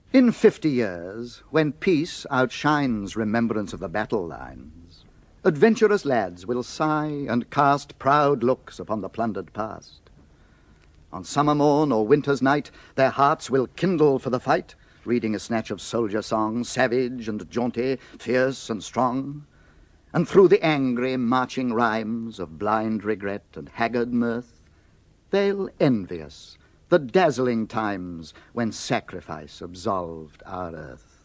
In 50 years, when peace outshines remembrance of the battle lines, adventurous lads will sigh and cast proud looks upon the plundered past. On summer morn or winter's night, their hearts will kindle for the fight, reading a snatch of soldier song, savage and jaunty, fierce and strong. And through the angry marching rhymes of blind regret and haggard mirth, they'll envy us the dazzling times when sacrifice absolved our earth.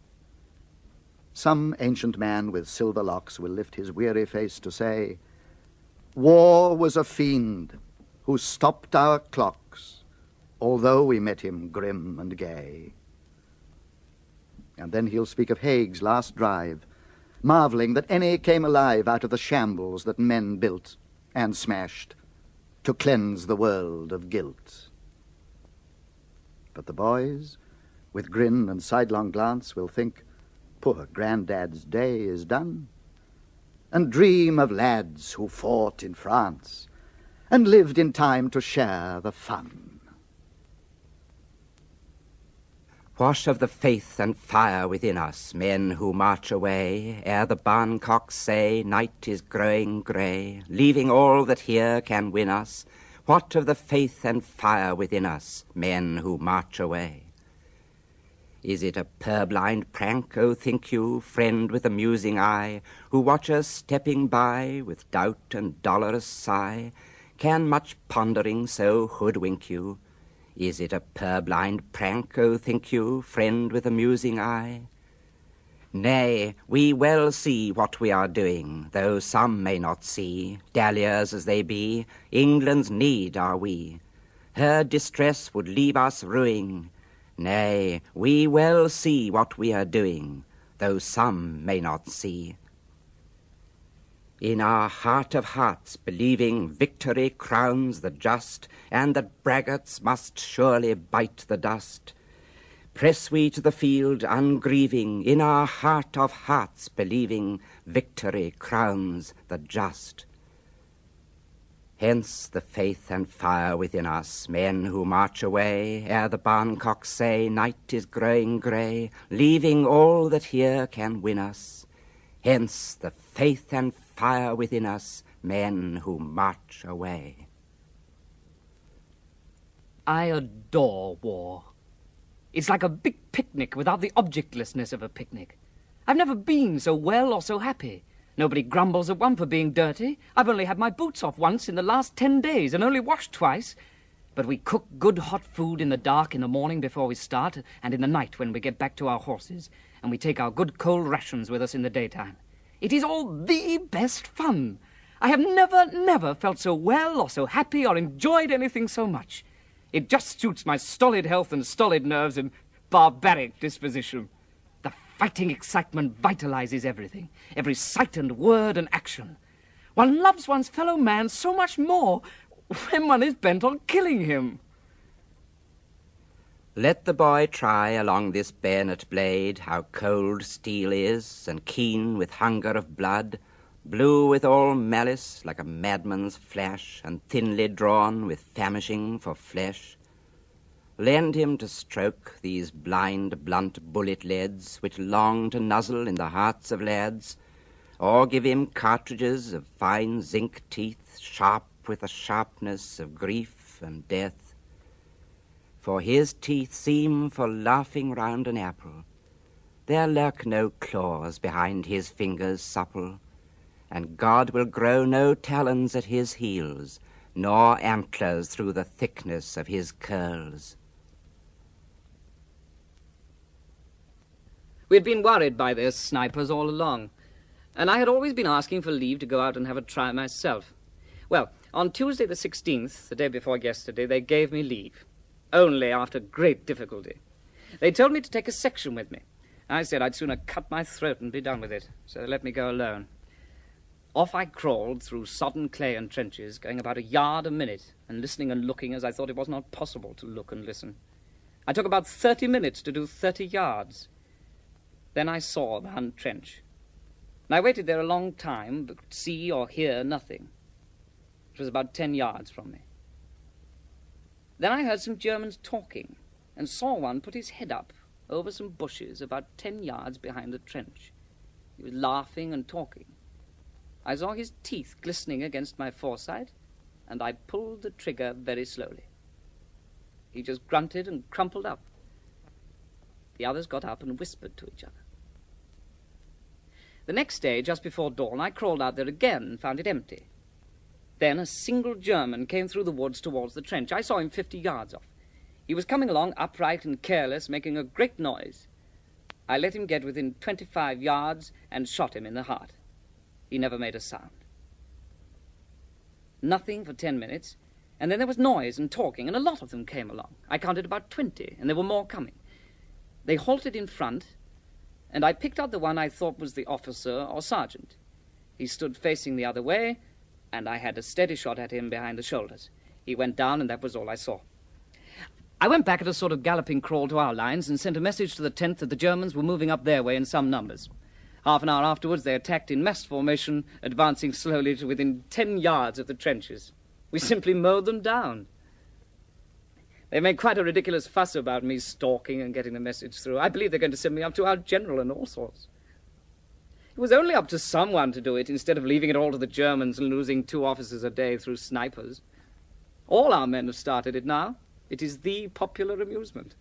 Some ancient man with silver locks will lift his weary face to say, "War was a fiend who stopped our clocks, although we met him grim and gay." And then he'll speak of Haig's last drive, marveling that any came alive out of the shambles that men built and smashed to cleanse the world of guilt. But the boys, with grin and sidelong glance, will think, poor Grandad's day is done, and dream of lads who fought in France and lived in time to share the fun. What of the faith and fire within us, men who march away, ere the barncocks say night is growing grey, leaving all that here can win us? What of the faith and fire within us, men who march away? Is it a purblind prank, oh, think you, friend with a musing eye, who watch us stepping by with doubt and dolorous sigh? Can much pondering so hoodwink you? Is it a purblind prank, oh, think you, friend with a musing eye? Nay, we well see what we are doing, though some may not see. Dalliers as they be, England's need are we. Her distress would leave us ruing. Nay, we well see what we are doing, though some may not see. In our heart of hearts, believing victory crowns the just, and that braggarts must surely bite the dust, press we to the field ungrieving, in our heart of hearts, believing victory crowns the just. Hence the faith and fire within us, men who march away, ere the barncocks say night is growing grey, leaving all that here can win us. Hence the faith and fire within us, men who march away. I adore war. It's like a big picnic without the objectlessness of a picnic. I've never been so well or so happy. Nobody grumbles at one for being dirty. I've only had my boots off once in the last 10 days and only washed twice. But we cook good hot food in the dark in the morning before we start, and in the night when we get back to our horses, and we take our good cold rations with us in the daytime. It is all the best fun. I have never felt so well or so happy or enjoyed anything so much. It just suits my stolid health and stolid nerves and barbaric disposition. The fighting excitement vitalizes everything, every sight and word and action. One loves one's fellow man so much more when one is bent on killing him. Let the boy try along this bayonet blade how cold steel is, and keen with hunger of blood, blue with all malice like a madman's flash, and thinly drawn with famishing for flesh. Lend him to stroke these blind, blunt bullet leads, which long to nuzzle in the hearts of lads, or give him cartridges of fine zinc teeth, sharp with the sharpness of grief and death. For his teeth seem for laughing round an apple. There lurk no claws behind his fingers supple, and God will grow no talons at his heels, nor antlers through the thickness of his curls. We had been worried by their snipers all along, and I had always been asking for leave to go out and have a try myself. Well, on Tuesday the 16th, the day before yesterday, they gave me leave. Only after great difficulty. They told me to take a section with me. I said I'd sooner cut my throat and be done with it, so they let me go alone. Off I crawled through sodden clay and trenches, going about a yard a minute, and listening and looking as I thought it was not possible to look and listen. I took about 30 minutes to do 30 yards. Then I saw the Hun trench. And I waited there a long time, but could see or hear nothing. It was about 10 yards from me. Then I heard some Germans talking, and saw one put his head up, over some bushes about 10 yards behind the trench. He was laughing and talking. I saw his teeth glistening against my foresight, and I pulled the trigger very slowly. He just grunted and crumpled up. The others got up and whispered to each other. The next day, just before dawn, I crawled out there again and found it empty. Then a single German came through the woods towards the trench. I saw him 50 yards off. He was coming along upright and careless, making a great noise. I let him get within 25 yards and shot him in the heart. He never made a sound. Nothing for 10 minutes, and then there was noise and talking, and a lot of them came along. I counted about 20, and there were more coming. They halted in front, and I picked out the one I thought was the officer or sergeant. He stood facing the other way, and I had a steady shot at him behind the shoulders. He went down, and that was all I saw. I went back at a sort of galloping crawl to our lines and sent a message to the 10th that the Germans were moving up their way in some numbers. Half an hour afterwards, they attacked in mass formation, advancing slowly to within 10 yards of the trenches. We simply mowed them down. They made quite a ridiculous fuss about me stalking and getting the message through. I believe they're going to send me up to our general and all sorts. It was only up to someone to do it instead of leaving it all to the Germans and losing 2 officers a day through snipers. All our men have started it now. It is the popular amusement.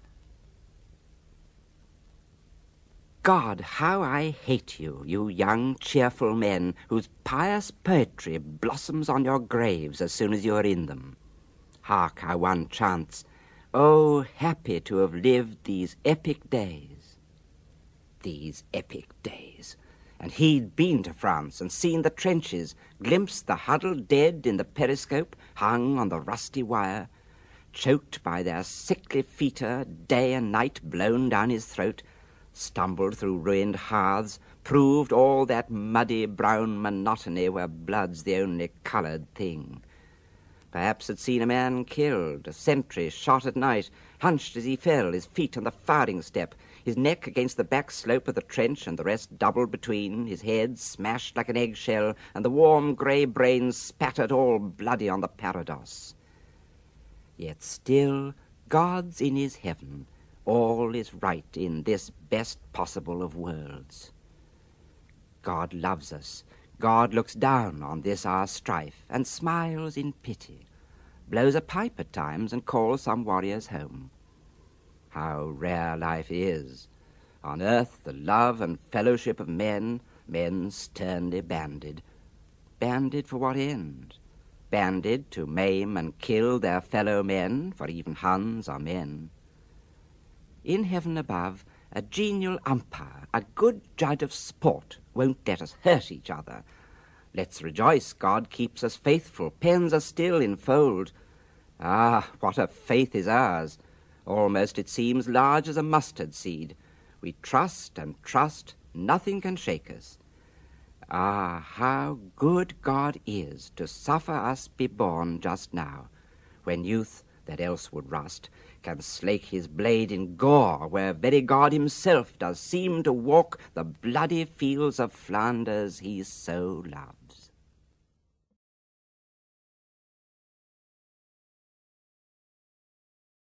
God, how I hate you, you young, cheerful men, whose pious poetry blossoms on your graves as soon as you are in them. Hark, how one chants, "Oh, happy to have lived these epic days." These epic days. And he'd been to France and seen the trenches, glimpsed the huddled dead in the periscope, hung on the rusty wire, choked by their sickly fetor, day and night blown down his throat, stumbled through ruined hearths, proved all that muddy brown monotony where blood's the only coloured thing. Perhaps had seen a man killed, a sentry shot at night, hunched as he fell, his feet on the firing step, his neck against the back slope of the trench and the rest doubled between, his head smashed like an eggshell, and the warm grey brains spattered all bloody on the parados. Yet still God's in his heaven, all is right in this best possible of worlds. God loves us. God looks down on this our strife and smiles in pity, blows a pipe at times and calls some warriors home. How rare life is! On earth the love and fellowship of men, men sternly banded. Banded for what end? Banded to maim and kill their fellow men, for even Huns are men. In heaven above, a genial umpire, a good judge of sport, won't let us hurt each other. Let's rejoice, God keeps us faithful, pens are still in fold. Ah, what a faith is ours! Almost, it seems, large as a mustard seed. We trust and trust, nothing can shake us. Ah, how good God is to suffer us be born just now, when youth, that else would rust, can slake his blade in gore, where very God himself does seem to walk the bloody fields of Flanders he so loved.